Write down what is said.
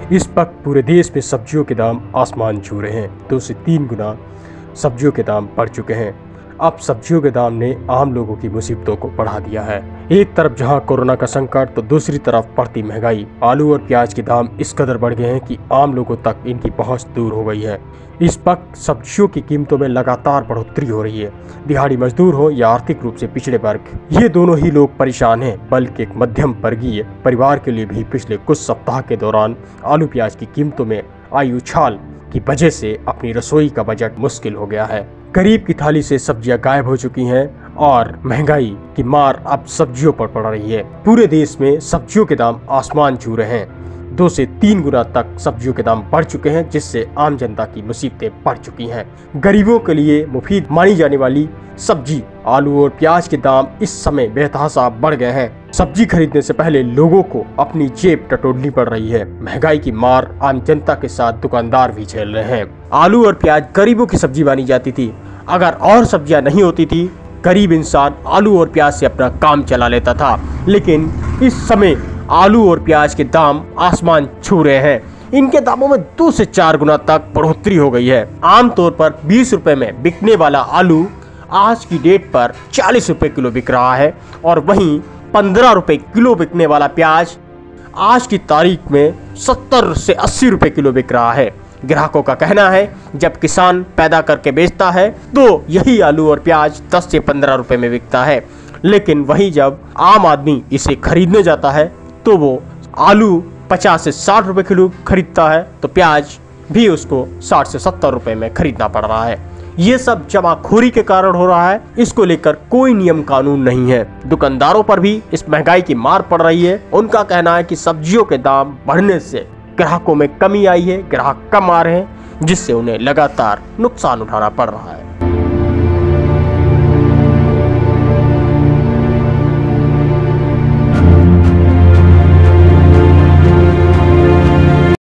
इस वक्त पूरे देश में सब्जियों के दाम आसमान छू रहे हैं। 2 से 3 गुना सब्जियों के दाम बढ़ चुके हैं। अब सब्जियों के दाम ने आम लोगों की मुसीबतों को बढ़ा दिया है। एक तरफ जहां कोरोना का संकट तो दूसरी तरफ बढ़ती महंगाई। आलू और प्याज के दाम इस कदर बढ़ गए हैं कि आम लोगों तक इनकी पहुंच दूर हो गई है। इस वक्त सब्जियों की कीमतों में लगातार बढ़ोतरी हो रही है। दिहाड़ी मजदूर हो या आर्थिक रूप से पिछड़े वर्ग, ये दोनों ही लोग परेशान हैं। बल्कि एक मध्यम वर्गीय परिवार के लिए भी पिछले कुछ सप्ताह के दौरान आलू प्याज की कीमतों में आई उछाल की वजह से अपनी रसोई का बजट मुश्किल हो गया है। गरीब की थाली से सब्जियां गायब हो चुकी हैं और महंगाई की मार अब सब्जियों पर पड़ रही है। पूरे देश में सब्जियों के दाम आसमान छू रहे हैं। 2 से 3 गुना तक सब्जियों के दाम बढ़ चुके हैं, जिससे आम जनता की मुसीबतें बढ़ चुकी हैं। गरीबों के लिए मुफीद मानी जाने वाली सब्जी आलू और प्याज के दाम इस समय बेतहाशा बढ़ गए हैं। सब्जी खरीदने से पहले लोगों को अपनी जेब टटोलनी पड़ रही है। महंगाई की मार आम जनता के साथ दुकानदार भी झेल रहे हैं। आलू और प्याज गरीबों की सब्जी मानी जाती थी। अगर और सब्जियां नहीं होती थी, गरीब इंसान आलू और प्याज से अपना काम चला लेता था। लेकिन इस समय आलू और प्याज के दाम आसमान छू रहे हैं। इनके दामों में 2 से 4 गुना तक बढ़ोतरी हो गई है। आमतौर पर 20 रुपए में बिकने वाला आलू आज की डेट पर 40 रुपए किलो बिक रहा है और वहीं 15 रुपए किलो बिकने वाला प्याज आज की तारीख में 70 से 80 रुपए किलो बिक रहा है। ग्राहकों का कहना है जब किसान पैदा करके बेचता है तो यही आलू और प्याज 10 से 15 रुपए में बिकता है, लेकिन वहीं जब आम आदमी इसे खरीदने जाता है तो वो आलू 50 से 60 रुपए किलो खरीदता है तो प्याज भी उसको 60 से 70 रुपए में खरीदना पड़ रहा है। ये सब जमाखोरी के कारण हो रहा है। इसको लेकर कोई नियम कानून नहीं है। दुकानदारों पर भी इस महंगाई की मार पड़ रही है। उनका कहना है कि सब्जियों के दाम बढ़ने से ग्राहकों में कमी आई है, ग्राहक कम आ रहे हैं, जिससे उन्हें लगातार नुकसान उठाना पड़ रहा है।